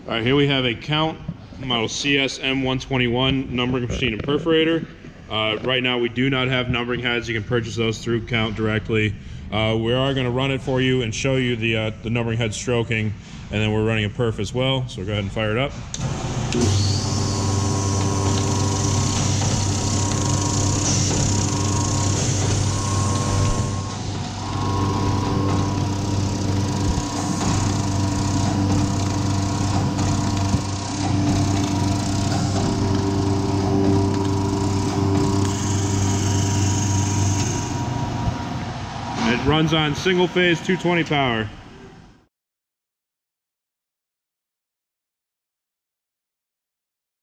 All right, here we have a Count model CS M121 numbering machine and perforator. Right now we do not have numbering heads. You can purchase those through Count directly. We are going to run it for you and show you the numbering head stroking, and then we're running a perf as well. So go ahead and fire it up. It runs on single phase 220 power.